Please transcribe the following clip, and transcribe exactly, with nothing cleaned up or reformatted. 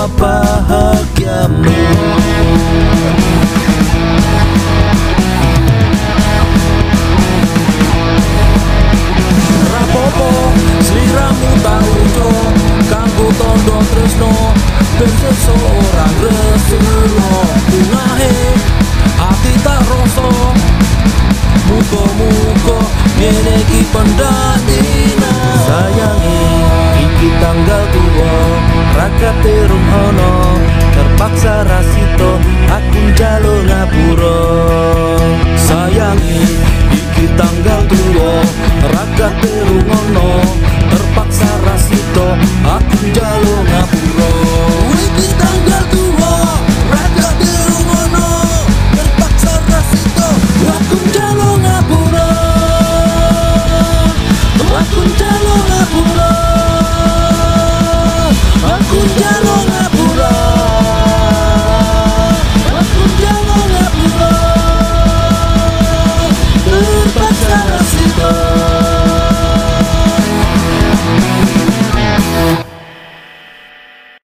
bahagiamu. Rapopo sliramu tau jo kanggo tondo tresno ben seseorang reseno tungahe ati tak rasa. Muga-muga ngene iki pendhatina. Sayangi iki tanggal tuwa rakate rung ono terpaksa rasito aku njaluk ngapura. Sayangi iki tanggal tuwa rakate rung ono